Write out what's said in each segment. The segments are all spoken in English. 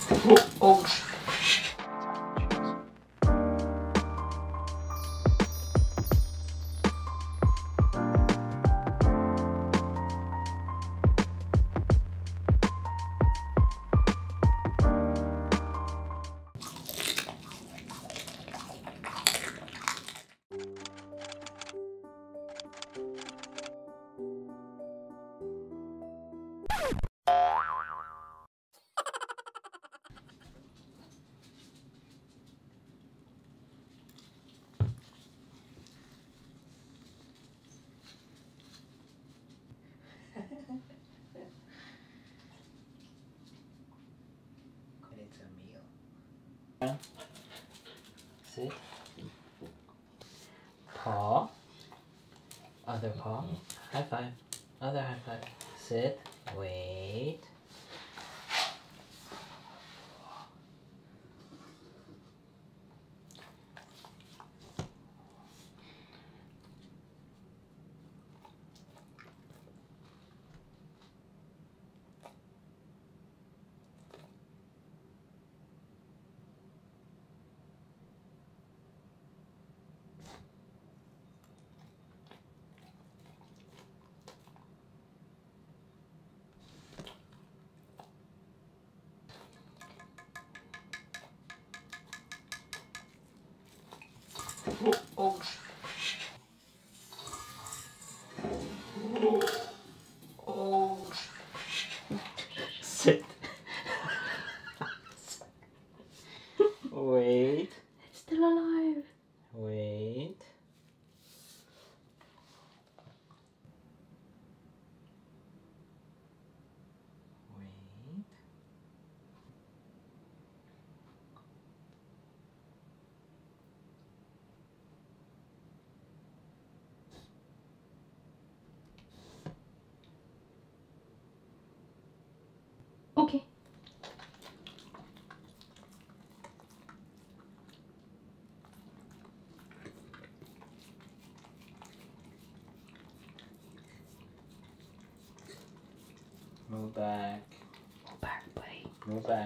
Oh. It's a meal. Sit. Paw. Other paw. High five. Other high five. Sit. Wait. Oh. Oh. Sit. Wait. It's still alive. Wait. Wait. Okay. Move back. Go back, buddy. Move back.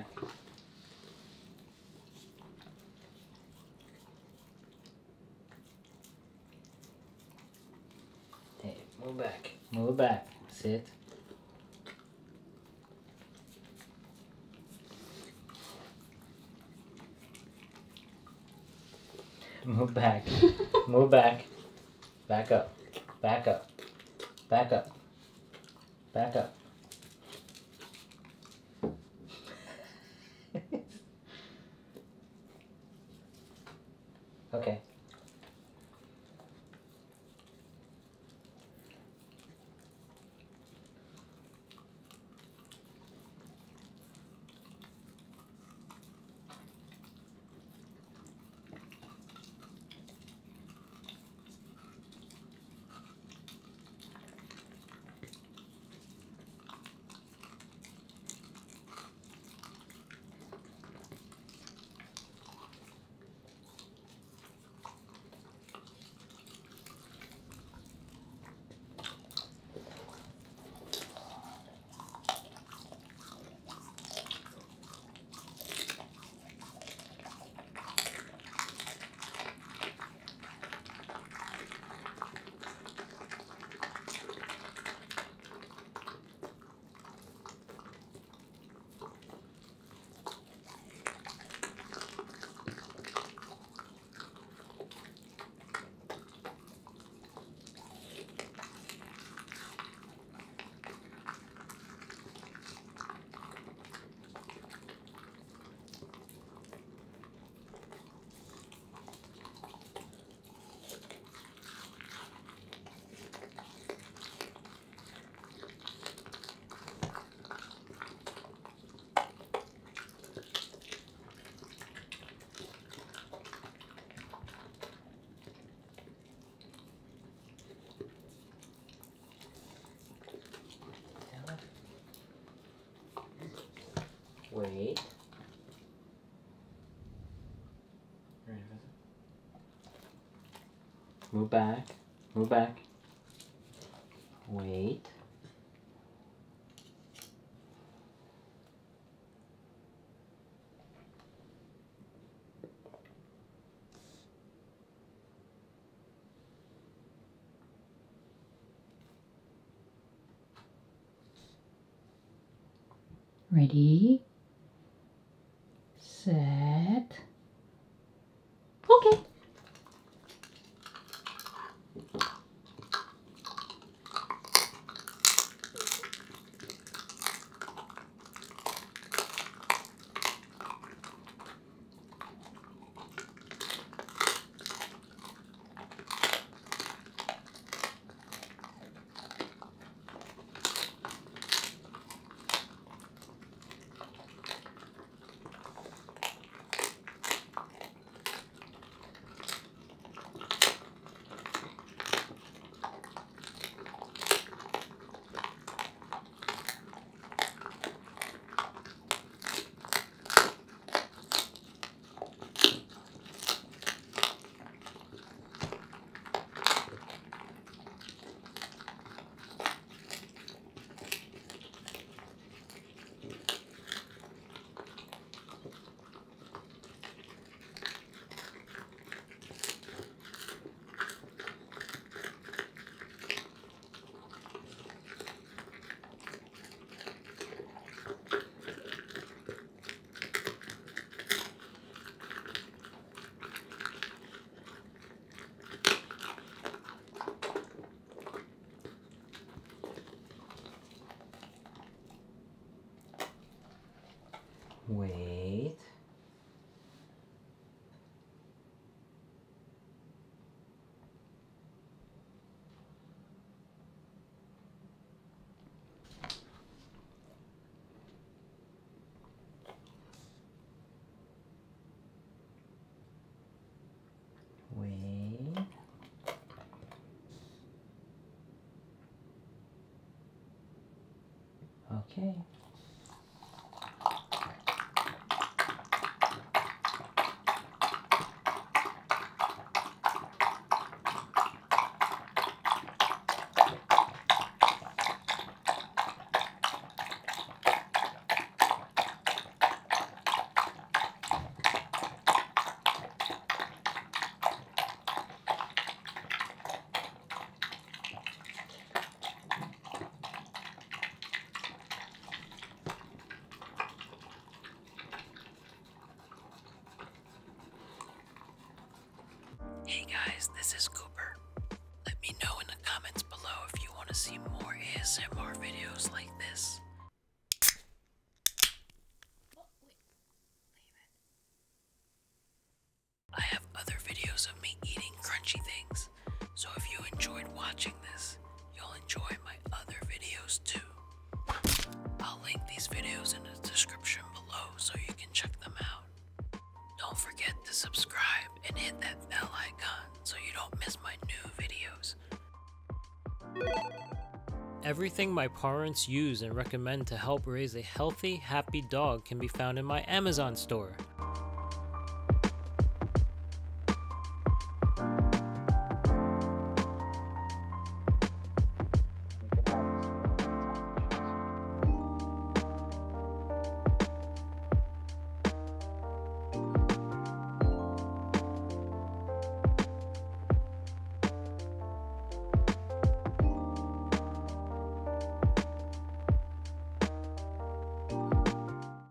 Hey, move back. Move back. Sit. Move back. Move back. Back up. Back up. Back up. Back up. Okay. Wait. Move back. Move back. Wait. Ready, set, okay. Wait. Wait. Okay. Hey guys, this is Cooper. Let me know in the comments below if you want to see more ASMR videos like this. I have other videos of me eating crunchy things, so if you enjoyed watching this, you'll enjoy my other videos too. I'll link these videos in the description below so you can check them out. Don't forget to subscribe and hit that bell icon so you don't miss my new videos. Everything my parents use and recommend to help raise a healthy, happy dog can be found in my Amazon store.